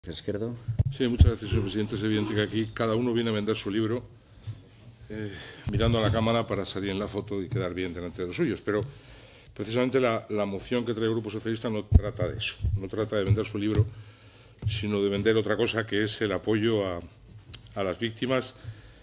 Esquerdo. Sí, muchas gracias, señor presidente. Es evidente que aquí cada uno viene a vender su libro mirando a la cámara para salir en la foto y quedar bien delante de los suyos. Pero precisamente la moción que trae el Grupo Socialista no trata de eso. No trata de vender su libro, sino de vender otra cosa, que es el apoyo a las víctimas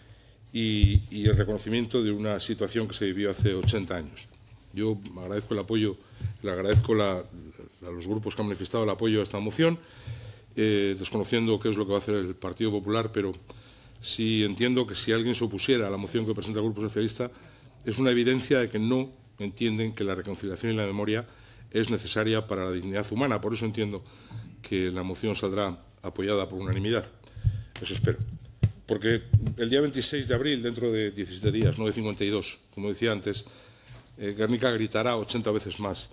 y el reconocimiento de una situación que se vivió hace 80 años. Yo agradezco el apoyo, le agradezco a los grupos que han manifestado el apoyo a esta moción, desconociendo qué es lo que va a hacer el Partido Popular, pero sí entiendo que si alguien se opusiera a la moción que presenta el Grupo Socialista, es una evidencia de que no entienden que la reconciliación y la memoria es necesaria para la dignidad humana. Por eso entiendo que la moción saldrá apoyada por unanimidad. Eso espero. Porque el día 26 de abril, dentro de 17 días, no de 52, como decía antes, Guernica gritará 80 veces más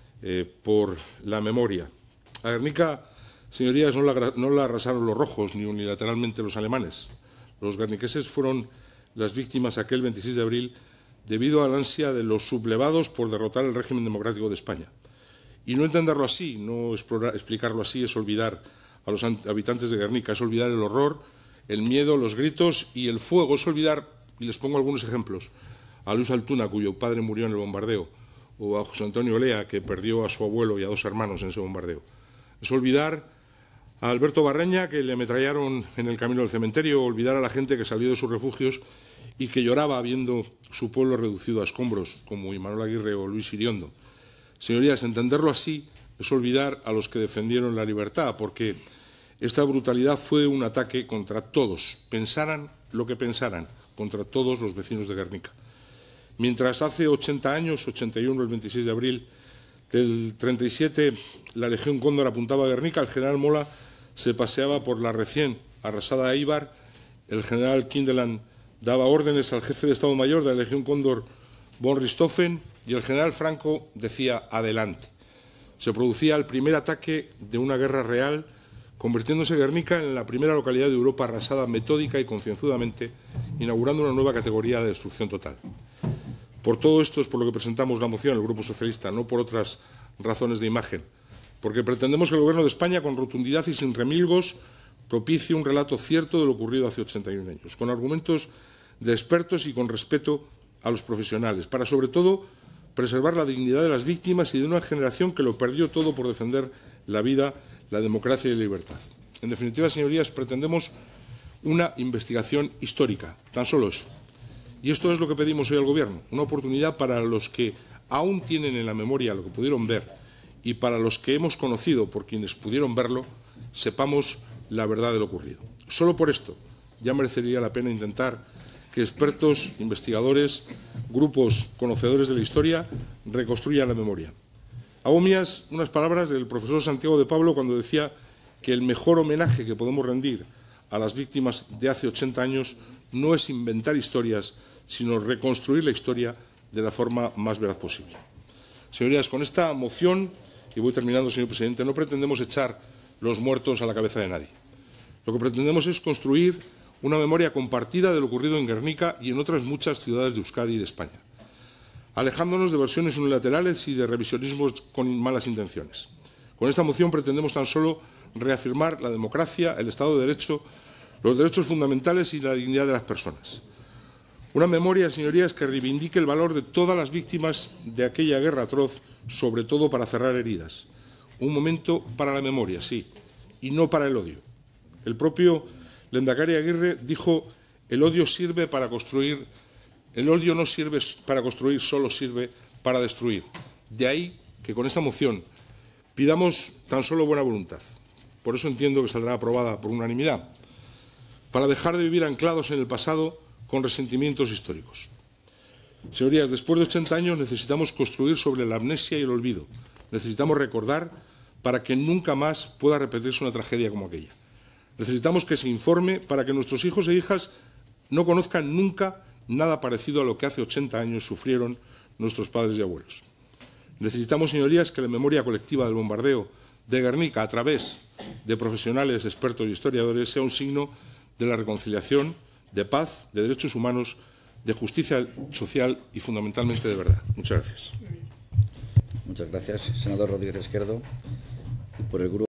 por la memoria. A Guernica, señorías, no la arrasaron los rojos ni unilateralmente los alemanes. Los guerniqueses fueron las víctimas aquel 26 de abril debido al ansia de los sublevados por derrotar el régimen democrático de España. Y no entenderlo así, no explicarlo así, es olvidar a los habitantes de Guernica, es olvidar el horror, el miedo, los gritos y el fuego. Es olvidar, y les pongo algunos ejemplos, a Luis Altuna, cuyo padre murió en el bombardeo, o a José Antonio Olea, que perdió a su abuelo y a 2 hermanos en ese bombardeo. Es olvidar a Alberto Barreña, que le ametrallaron en el camino del cementerio, olvidar a la gente que salió de sus refugios y que lloraba viendo su pueblo reducido a escombros, como Imanol Aguirre o Luis Iriondo. Señorías, entenderlo así es olvidar a los que defendieron la libertad, porque esta brutalidad fue un ataque contra todos, pensaran lo que pensaran, contra todos los vecinos de Guernica. Mientras hace 80 años, 81, el 26 de abril del 37, la Legión Cóndor apuntaba a Guernica, el general Mola se paseaba por la recién arrasada Eibar, el general Kindeland daba órdenes al jefe de Estado Mayor de la Legión Cóndor, von Richthofen, y el general Franco decía adelante. Se producía el primer ataque de una guerra real, convirtiéndose Guernica en la primera localidad de Europa arrasada metódica y concienzudamente, inaugurando una nueva categoría de destrucción total. Por todo esto es por lo que presentamos la moción, el Grupo Socialista, no por otras razones de imagen, porque pretendemos que el Gobierno de España, con rotundidad y sin remilgos, propicie un relato cierto de lo ocurrido hace 81 años, con argumentos de expertos y con respeto a los profesionales, para, sobre todo, preservar la dignidad de las víctimas y de una generación que lo perdió todo por defender la vida, la democracia y la libertad. En definitiva, señorías, pretendemos una investigación histórica, tan solo eso. Y esto es lo que pedimos hoy al Gobierno, una oportunidad para los que aún tienen en la memoria lo que pudieron ver y para los que hemos conocido por quienes pudieron verlo, sepamos la verdad de lo ocurrido. Solo por esto ya merecería la pena intentar que expertos, investigadores, grupos conocedores de la historia reconstruyan la memoria. Hago mías unas palabras del profesor Santiago de Pablo cuando decía que el mejor homenaje que podemos rendir a las víctimas de hace 80 años no es inventar historias, sino reconstruir la historia de la forma más veraz posible. Señorías, con esta moción, y voy terminando, señor presidente, no pretendemos echar los muertos a la cabeza de nadie. Lo que pretendemos es construir una memoria compartida de lo ocurrido en Guernica y en otras muchas ciudades de Euskadi y de España, alejándonos de versiones unilaterales y de revisionismos con malas intenciones. Con esta moción pretendemos tan solo reafirmar la democracia, el Estado de Derecho, los derechos fundamentales y la dignidad de las personas. Una memoria, señorías, que reivindique el valor de todas las víctimas de aquella guerra atroz, sobre todo para cerrar heridas. Un momento para la memoria, sí, y no para el odio. El propio Lehendakari Aguirre dijo: el odio sirve para construir, el odio no sirve para construir, solo sirve para destruir. De ahí que con esta moción pidamos tan solo buena voluntad. Por eso entiendo que saldrá aprobada por unanimidad, para dejar de vivir anclados en el pasado con resentimientos históricos. Señorías, después de 80 años necesitamos construir sobre la amnesia y el olvido. Necesitamos recordar para que nunca más pueda repetirse una tragedia como aquella. Necesitamos que se informe para que nuestros hijos e hijas no conozcan nunca nada parecido a lo que hace 80 años sufrieron nuestros padres y abuelos. Necesitamos, señorías, que la memoria colectiva del bombardeo de Guernica, a través de profesionales, expertos y historiadores, sea un signo de la reconciliación, de paz, de derechos humanos, de justicia social y, fundamentalmente, de verdad. Muchas gracias. Muchas gracias, senador Rodríguez Esquerdo. Y por el grupo